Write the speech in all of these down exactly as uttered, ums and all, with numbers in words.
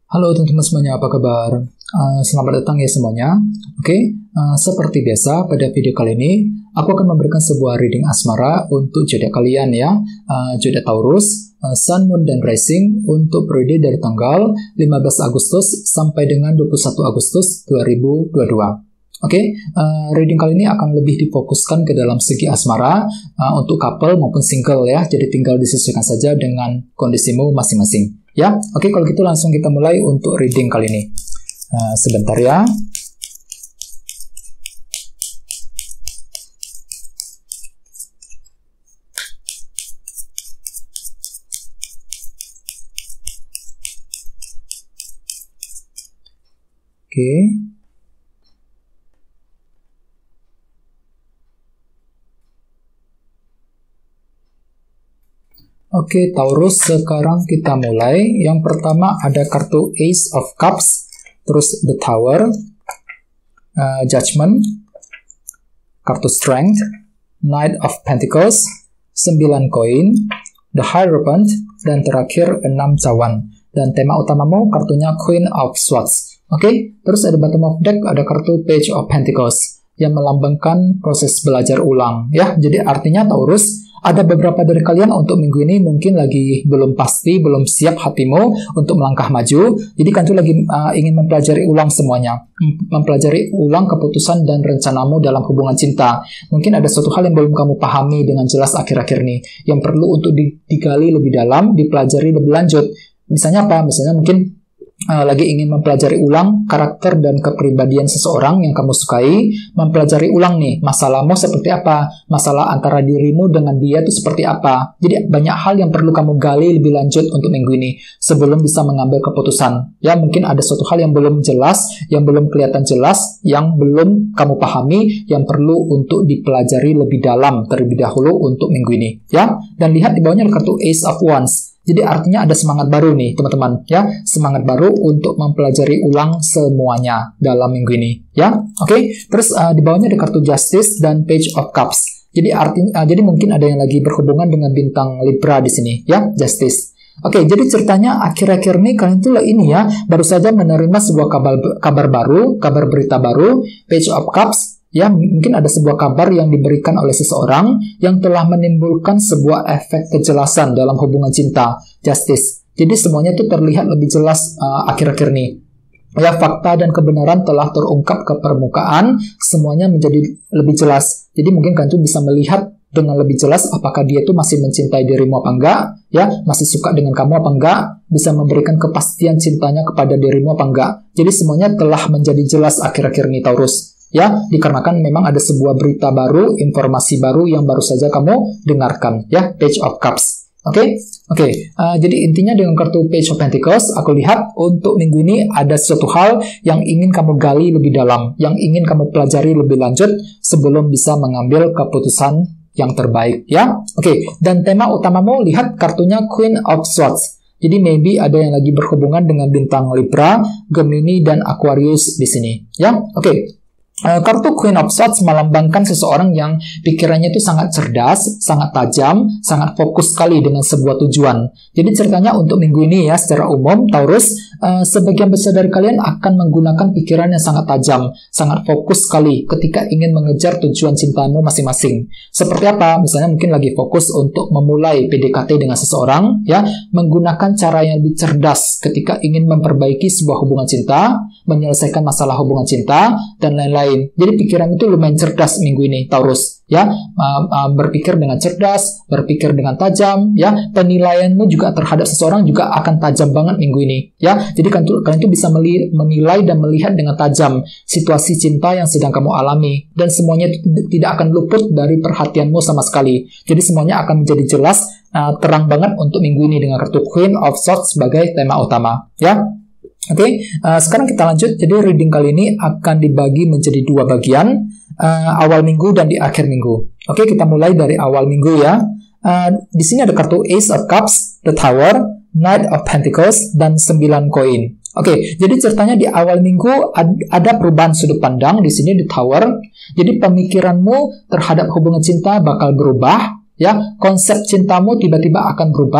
Halo teman-teman semuanya, apa kabar? Uh, selamat datang ya semuanya. Oke, okay, uh, seperti biasa pada video kali ini, aku akan memberikan sebuah reading asmara untuk zodiak kalian ya. Uh, zodiak Taurus, uh, Sun, Moon, dan Rising untuk periode dari tanggal lima belas Agustus sampai dengan dua puluh satu Agustus dua ribu dua puluh dua. Oke, okay, uh, reading kali ini akan lebih difokuskan ke dalam segi asmara uh, untuk couple maupun single ya. Jadi tinggal disesuaikan saja dengan kondisimu masing-masing. Ya, oke, kalau gitu langsung kita mulai untuk reading kali ini. Nah, sebentar ya. Oke. Oke, Taurus, sekarang kita mulai. Yang pertama ada kartu Ace of Cups, terus The Tower, uh, Judgment, kartu Strength, Knight of Pentacles, sembilan koin, The Hierophant, dan terakhir enam cawan. Dan tema utamamu kartunya Queen of Swords. Oke, terus ada bottom of deck, ada kartu Page of Pentacles yang melambangkan proses belajar ulang. Ya, jadi artinya Taurus, ada beberapa dari kalian untuk minggu ini mungkin lagi belum pasti, belum siap hatimu untuk melangkah maju. Jadi kan tuh lagi uh, ingin mempelajari ulang semuanya. Mempelajari ulang keputusan dan rencanamu dalam hubungan cinta. Mungkin ada suatu hal yang belum kamu pahami dengan jelas akhir-akhir ini. Yang perlu untuk digali lebih dalam, dipelajari lebih lanjut. Misalnya apa? Misalnya mungkin Uh, lagi ingin mempelajari ulang karakter dan kepribadian seseorang yang kamu sukai, mempelajari ulang nih masalahmu seperti apa, masalah antara dirimu dengan dia itu seperti apa. Jadi banyak hal yang perlu kamu gali lebih lanjut untuk minggu ini sebelum bisa mengambil keputusan. Ya, mungkin ada suatu hal yang belum jelas, yang belum kelihatan jelas, yang belum kamu pahami, yang perlu untuk dipelajari lebih dalam terlebih dahulu untuk minggu ini. Ya, dan lihat di bawahnya ada kartu Ace of Wands. Jadi artinya ada semangat baru nih teman-teman ya, semangat baru untuk mempelajari ulang semuanya dalam minggu ini ya. Oke, okay? Terus uh, di bawahnya ada kartu Justice dan Page of Cups. Jadi artinya uh, jadi mungkin ada yang lagi berhubungan dengan bintang Libra di sini ya, Justice. Oke, okay, jadi ceritanya akhir-akhir ini kalian tuh ini ya baru saja menerima sebuah kabar kabar baru, kabar berita baru, Page of Cups. Ya, mungkin ada sebuah kabar yang diberikan oleh seseorang yang telah menimbulkan sebuah efek kejelasan dalam hubungan cinta, Justice. Jadi semuanya itu terlihat lebih jelas uh, akhir-akhir ini. Ya, fakta dan kebenaran telah terungkap ke permukaan, semuanya menjadi lebih jelas. Jadi mungkin kalian tuh bisa melihat dengan lebih jelas apakah dia tuh masih mencintai dirimu apa enggak, ya, masih suka dengan kamu apa enggak, bisa memberikan kepastian cintanya kepada dirimu apa enggak. Jadi semuanya telah menjadi jelas akhir-akhir ini, Taurus. Ya, dikarenakan memang ada sebuah berita baru, informasi baru yang baru saja kamu dengarkan, ya, Page of Cups. Oke, okay? oke. Okay. Uh, jadi intinya dengan kartu Page of Pentacles, aku lihat untuk minggu ini ada suatu hal yang ingin kamu gali lebih dalam, yang ingin kamu pelajari lebih lanjut sebelum bisa mengambil keputusan yang terbaik, ya. Oke. Okay. Dan tema utamamu lihat kartunya Queen of Swords. Jadi maybe ada yang lagi berhubungan dengan bintang Libra, Gemini, dan Aquarius di sini, ya. Oke. Okay. Uh, kartu Queen of Swords melambangkan seseorang yang pikirannya itu sangat cerdas, sangat tajam, sangat fokus sekali dengan sebuah tujuan. Jadi ceritanya untuk minggu ini ya, secara umum Taurus, uh, sebagian besar dari kalian akan menggunakan pikiran yang sangat tajam, sangat fokus sekali ketika ingin mengejar tujuan cintamu masing-masing. Seperti apa? Misalnya mungkin lagi fokus untuk memulai P D K T dengan seseorang, ya, menggunakan cara yang lebih cerdas ketika ingin memperbaiki sebuah hubungan cinta, menyelesaikan masalah hubungan cinta, dan lain-lain. Jadi pikiran itu lumayan cerdas minggu ini, Taurus. Ya, uh, uh, berpikir dengan cerdas, berpikir dengan tajam. Ya, penilaianmu juga terhadap seseorang juga akan tajam banget minggu ini. Ya, jadi kalian tuh, kalian tuh bisa menilai dan melihat dengan tajam situasi cinta yang sedang kamu alami, dan semuanya tidak akan luput dari perhatianmu sama sekali. Jadi semuanya akan menjadi jelas, uh, terang banget untuk minggu ini dengan kartu Queen of Swords sebagai tema utama. Ya. Oke, okay, uh, sekarang kita lanjut. Jadi reading kali ini akan dibagi menjadi dua bagian, uh, awal minggu dan di akhir minggu. Oke, okay, kita mulai dari awal minggu ya. Uh, di sini ada kartu Ace of Cups, The Tower, Knight of Pentacles, dan sembilan koin. Oke, okay, jadi ceritanya di awal minggu ad- ada perubahan sudut pandang di sini di Tower. Jadi pemikiranmu terhadap hubungan cinta bakal berubah, ya. Konsep cintamu tiba-tiba akan berubah.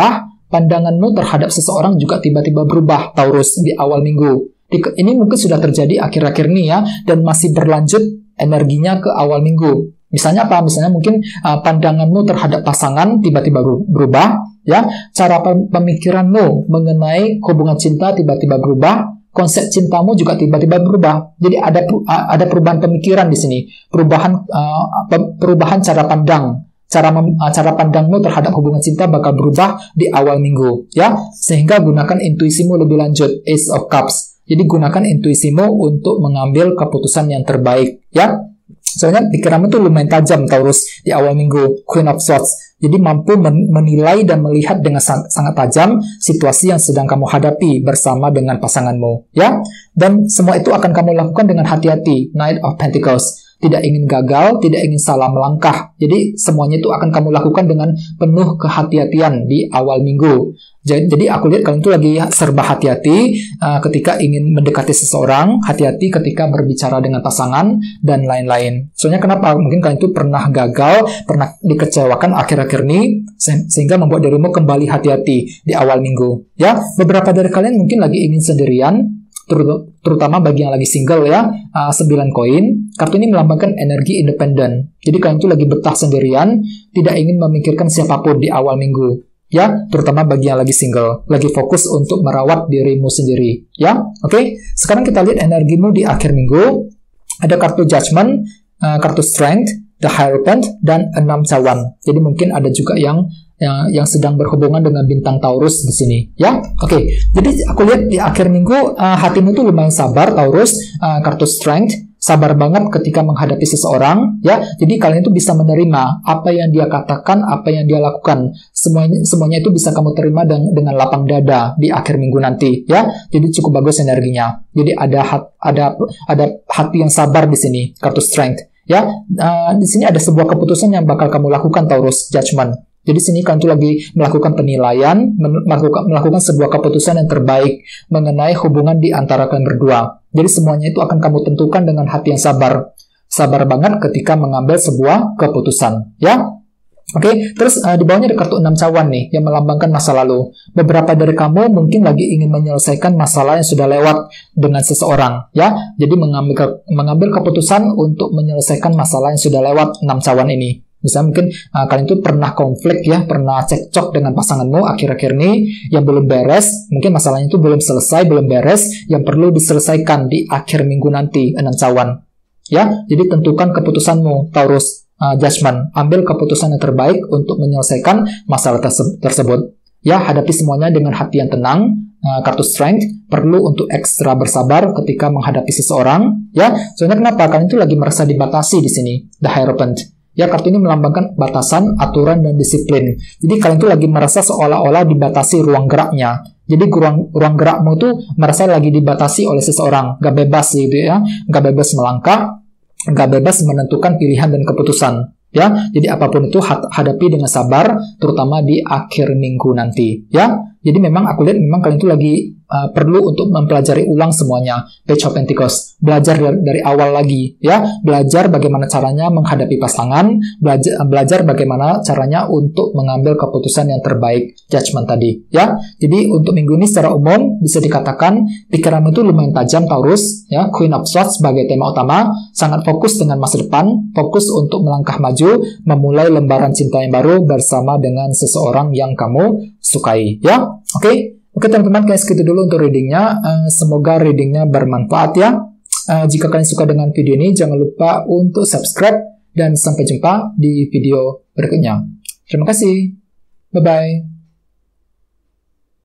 pandanganmu terhadap seseorang juga tiba-tiba berubah, Taurus, di awal minggu. Ini mungkin sudah terjadi akhir-akhir ini ya, dan masih berlanjut energinya ke awal minggu. Misalnya apa? Misalnya mungkin uh, pandanganmu terhadap pasangan tiba-tiba berubah, ya. Cara pemikiranmu mengenai hubungan cinta tiba-tiba berubah, konsep cintamu juga tiba-tiba berubah. Jadi ada ada perubahan pemikiran di sini, perubahan uh, perubahan cara pandang. Cara mem, cara pandangmu terhadap hubungan cinta bakal berubah di awal minggu, ya. Sehingga gunakan intuisimu lebih lanjut, Ace of Cups. Jadi gunakan intuisimu untuk mengambil keputusan yang terbaik, ya. Soalnya pikiranmu tuh lumayan tajam, Taurus, di awal minggu, Queen of Swords. Jadi mampu men menilai dan melihat dengan sang sangat tajam situasi yang sedang kamu hadapi bersama dengan pasanganmu, ya. Dan semua itu akan kamu lakukan dengan hati-hati, Knight of Pentacles. Tidak ingin gagal, tidak ingin salah melangkah. Jadi semuanya itu akan kamu lakukan dengan penuh kehati-hatian di awal minggu. Jadi, jadi aku lihat kalian itu lagi serba hati-hati uh, ketika ingin mendekati seseorang, hati-hati ketika berbicara dengan pasangan, dan lain-lain. Soalnya kenapa? Mungkin kalian itu pernah gagal, pernah dikecewakan akhir-akhir ini, se sehingga membuat dirimu kembali hati-hati di awal minggu. Ya, beberapa dari kalian mungkin lagi ingin sendirian, terutama bagi yang lagi single ya, uh, sembilan koin. Kartu ini melambangkan energi independen. Jadi kalian itu lagi betah sendirian, tidak ingin memikirkan siapapun di awal minggu. Ya, terutama bagi yang lagi single, lagi fokus untuk merawat dirimu sendiri. Ya, oke. Okay? Sekarang kita lihat energimu di akhir minggu. Ada kartu Judgment, uh, kartu Strength, The Hierophant, dan enam cawan. Jadi mungkin ada juga yang yang, yang sedang berhubungan dengan bintang Taurus di sini, ya. Oke, okay. Jadi aku lihat di akhir minggu uh, hatimu tuh lumayan sabar, Taurus. Uh, kartu Strength, sabar banget ketika menghadapi seseorang, ya. Jadi kalian itu bisa menerima apa yang dia katakan, apa yang dia lakukan. Semuanya semuanya itu bisa kamu terima dengan, dengan lapang dada di akhir minggu nanti, ya. Jadi cukup bagus energinya. Jadi ada hat, ada ada hati yang sabar di sini, kartu Strength, ya. Uh, di sini ada sebuah keputusan yang bakal kamu lakukan, Taurus, Judgment. Jadi sini kalian tuh lagi melakukan penilaian, melakukan, melakukan sebuah keputusan yang terbaik mengenai hubungan di antara kalian berdua. Jadi semuanya itu akan kamu tentukan dengan hati yang sabar. Sabar banget ketika mengambil sebuah keputusan, ya. Oke, okay, terus uh, di bawahnya ada kartu enam cawan nih, yang melambangkan masa lalu. Beberapa dari kamu mungkin lagi ingin menyelesaikan masalah yang sudah lewat dengan seseorang, ya. Jadi mengambil, ke, mengambil keputusan untuk menyelesaikan masalah yang sudah lewat, enam cawan ini. Misalnya mungkin uh, kalian itu pernah konflik ya, pernah cekcok dengan pasanganmu akhir-akhir ini yang belum beres, mungkin masalahnya itu belum selesai, belum beres, yang perlu diselesaikan di akhir minggu nanti, enam cawan. Ya, jadi tentukan keputusanmu, Taurus, uh, Judgment. Ambil keputusan yang terbaik untuk menyelesaikan masalah terse tersebut. Ya, hadapi semuanya dengan hati yang tenang. Uh, kartu Strength perlu untuk ekstra bersabar ketika menghadapi seseorang. Ya, soalnya kenapa? Kalian itu lagi merasa dibatasi di sini, The Hierophant. Ya, kartu ini melambangkan batasan, aturan, dan disiplin. Jadi kalian tuh lagi merasa seolah-olah dibatasi ruang geraknya. Jadi ruang, ruang gerakmu tuh merasa lagi dibatasi oleh seseorang. Gak bebas gitu ya. Gak bebas melangkah. Gak bebas menentukan pilihan dan keputusan. Ya, jadi apapun itu hadapi dengan sabar, terutama di akhir minggu nanti. Ya, jadi memang aku lihat memang kalian itu lagi uh, perlu untuk mempelajari ulang semuanya. Page of Pentacles, belajar dari, dari awal lagi. Ya, belajar bagaimana caranya menghadapi pasangan, belajar, belajar bagaimana caranya untuk mengambil keputusan yang terbaik. Judgment tadi. Ya, jadi untuk minggu ini secara umum bisa dikatakan pikiranmu itu lumayan tajam, Taurus. Ya, Queen of Swords sebagai tema utama, sangat fokus dengan masa depan, fokus untuk melangkah maju, memulai lembaran cinta yang baru bersama dengan seseorang yang kamu sukai, ya. Oke, okay? Oke okay, teman-teman, kayak segitu dulu untuk readingnya. Uh, semoga readingnya bermanfaat ya. Uh, jika kalian suka dengan video ini, jangan lupa untuk subscribe dan sampai jumpa di video berikutnya. Terima kasih, bye bye.